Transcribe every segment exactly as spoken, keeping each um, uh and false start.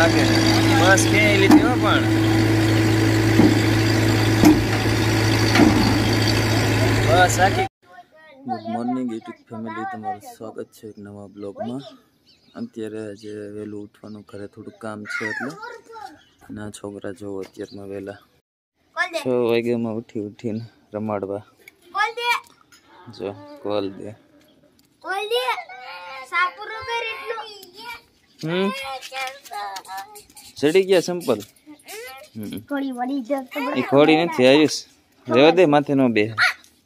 लागे बस के लीधी हो पण बस आखी। गुड मॉर्निंग यूट्यूब फैमिली, તમારું સ્વાગત છે એક નવા બ્લોગમાં। અત્યારે આજે વહેલું ઉઠવાનું ઘરે થોડું કામ છે એટલે ના છોકરા જો અત્યારમાં વહેલા છ વાગ્યામાં ઉઠી ઉઠીને રમાડવા જો કોલ દે હમ ચડી ગયા સિમ્પલ એ ખોડી નથી આયુષ રેવા દે માથે નો બે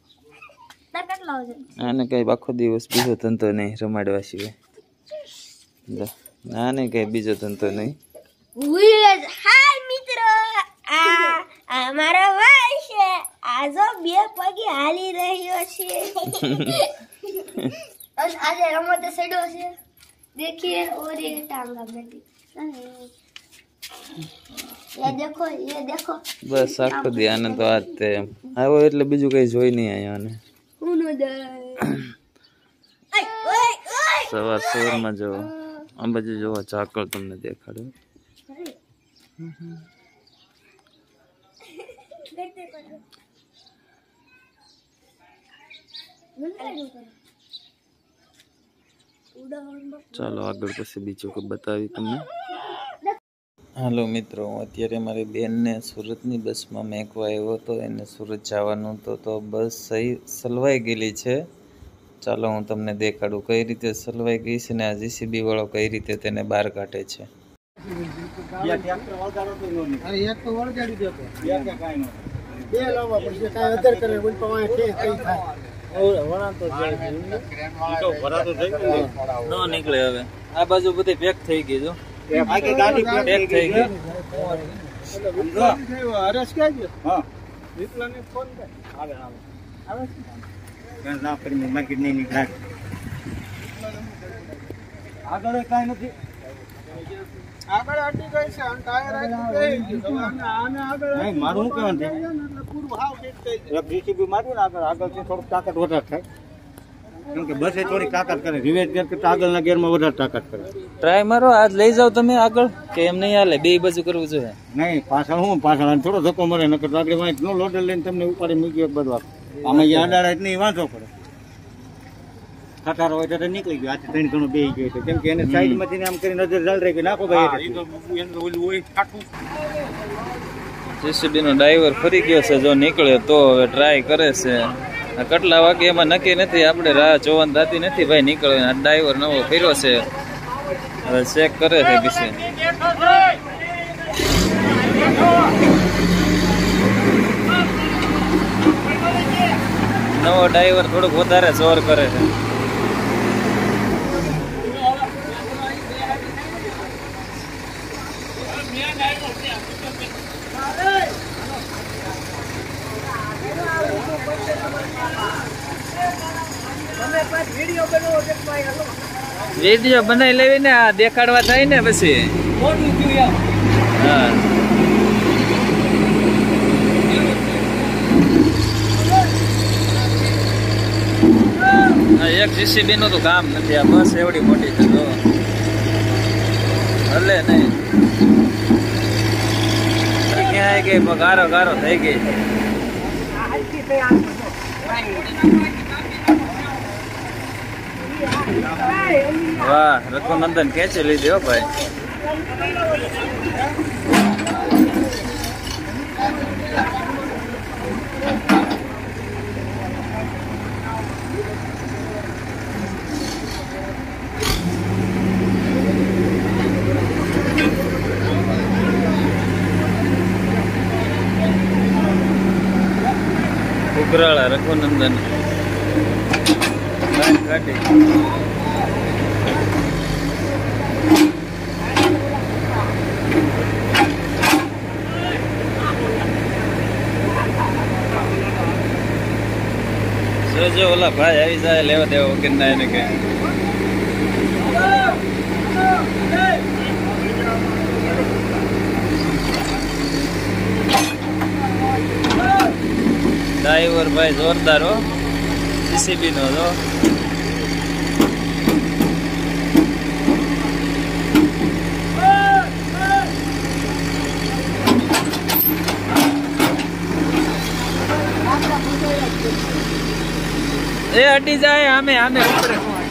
આને કઈ આખો દિવસ બીજો ધંધો નહીં રમાડવા સિવાય આને કઈ બીજો ધંધો નહીં। હાય મિત્રો, આ અમારો ભાઈ છે, આજો બે પગે હાલી રહ્યો છે અને આજે રમતે સડો છે देखिए और ये टांगा बेटी ये देखो ये देखो बस आखो दी आने तो आते आવો એટલે બીજું કઈ જોઈ નહીં આયા ને ઉનો દે ઓય ઓય સવાર સવારમાં જો આ બાજુ જો ચાકળ તમને દેખાડો ચાલો આગળ પછી બીજું કે બતાવી તમને। હાલો મિત્રો, હું અત્યારે મારી બેનને સુરતની બસમાં મેકવા આવ્યો હતો, એને સુરત જવાનું તો તો બસ સહી સલવાઈ ગયેલી છે। ચાલો હું તમને દેખાડું કઈ રીતે સલવાઈ ગઈ છે ને આ જીસીબી વાળો કઈ રીતે તેને બહાર કાઢે છે। નો નીકળે હવે આ બાજુ બધી પેક થઈ ગઈ જો આખી ગાડી પેક થઈ ગઈ સમજો હરેશ કે હા વિપ્લાને ફોન કર આવે આવે આવે કે ના કરી માર્કેટ નહીં નીકળાય આગળ કાઈ નથી આગળ અડી ગઈ છે અને ટાયર આવી ગઈ તો આને આગળ નહીં મારું શું કહેવાનું છે એટલે પૂરું ભાવ ફિટ થઈ જાય એક જીસીબી માર્યું આગળ આગળથી થોડું તાકાત વધારે થાય કેમ કે બસે થોડી તાકાત કરે રિવેજ ગેર કરતા આગળના ગેરમાં વધારે તાકાત કરે। ટ્રાય મારો આજ લઈ જાવ તમે આગળ કે એમ નહીં હાલે બે બાજુ કરવું જોઈએ નહીં પાછળ હું પાછળ થોડો ધક્કો મરે નકર આગળ વાંચ નો લોડર લઈને તમને ઉપાડી મૂકી એક બધું આમાં જે અડાડે જ નહીં વાંધો પડે ખટારો હોય તો નીકળી ગયો આથી ત્રણ ઘણું બેસી ગયો કેમ કે એને સાઈડમાંથી આમ કરી નજર જલ રહી ગઈ નાખો ભાઈ જેસીબી નો ડ્રાઈવર ફરી ગયો છે જો નીકળે તો હવે ટ્રાય કરે છે કેટલા વાગે એમાં નક્કી નથી આપણે રાહ જોવાની થતી નથી ભાઈ નીકળે ડ્રાઈવર નવો કર્યો છે હવે ચેક કરે છે પછી નવો ડ્રાઈવર થોડુંક વધારે જોર કરે છે વિડીયો બનાવી લેવી ને આ દેખાડવા થાય ને પછી હા એક જીસીબી નું તો કામ નથી આ બસ એવડી મોટી છે તો હલે નહીં ક્યાંય ગઈ ગારો ગારો થઈ ગઈ વાહ રઘુનંદન ખેંચી લીધી હો ભાઈ ઉઘરાળા રઘુનંદન કાઢી જો ઓલા ભાઈ આવી જાય લેવા દેવા વગર ના એને કે ड्राइवर भाई जोरदार हो जीसीबी नो जो એ અડી જાય આમે આમે ઉપર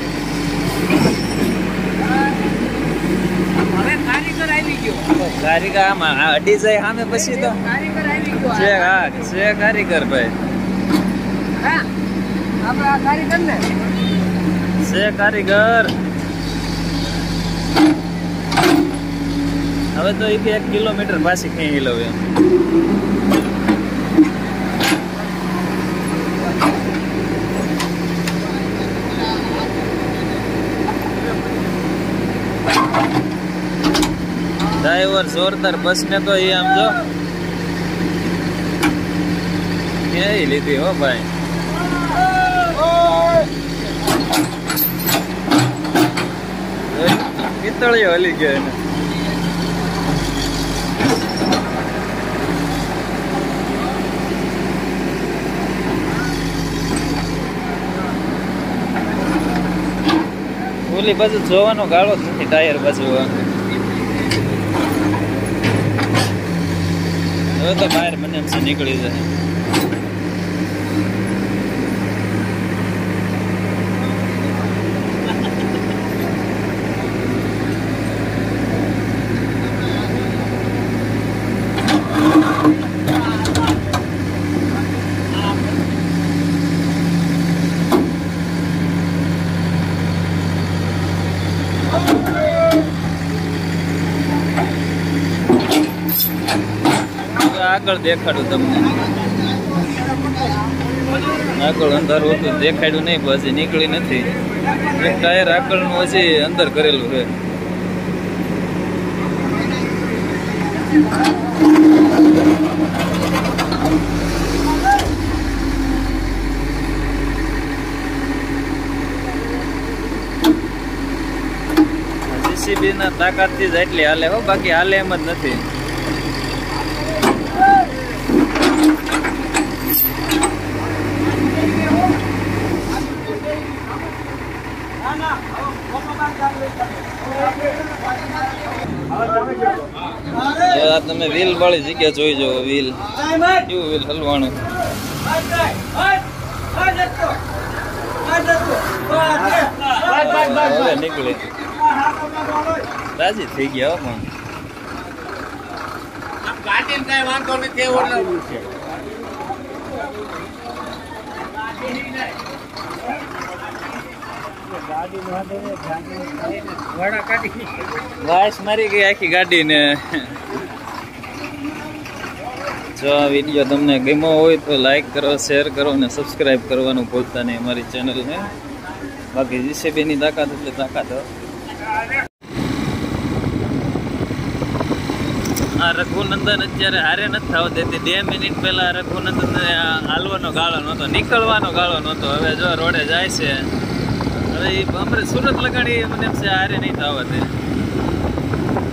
હવે કારીગર આવી ગયો કારીગર આમાં અડી જાય આમે પછી તો કારીગર આવી ગયો છે હા છે કારીગર ભાઈ હા આપણે આ કારીગર ને છે કારીગર હવે તો એક એક કિલોમીટર પાછી ખેંચી લઉં એમ ડ્રાઈવર જોરદાર બસ ને તો એ આમ જો કે લીધી હો ભાઈ પિત્તળીઓ હલી ગયો એને ઓલી બાજુ જોવાનો ગાળો જ નથી ટાયર બાજુ હવે તો બહાર મને એમ નીકળી જાય આગળ દેખાડું તમને આગળ અંધારું હતું દેખાડ્યું નહીં હજી નીકળી નથી એક ટાયર આગળનું હજી અંદર કરેલું છે જીસીબી ના તાકાતથી જ એટલી હાલે હો બાકી હાલે એમ જ નથી તમે વ્હીલ વાળી જગ્યા જોઈ જાઓ વ્હીલ કેવું વ્હીલ હલવાનું હવે નીકળે રાજી થઈ ગયા પણ વાસ મારી ગઈ આખી ગાડી ને જો આ વિડીયો તમને ગમ્યો હોય તો લાઈક કરો શેર કરો અને સબસ્ક્રાઈબ કરવાનું ભૂલતા નહીં અમારી ચેનલને બાકી જીસીબી ની તાકાત એટલે તાકાત આ રઘુનંદન અત્યારે હારે નથી થવા દેતી બે મિનિટ પહેલા રઘુનંદન હાલવાનો ગાળો નહોતો નીકળવાનો ગાળો નહોતો હવે જો રોડે જાય છે હવે એ અમારે સુરત લગાડી મને એમ છે હારે નહીં થવા દે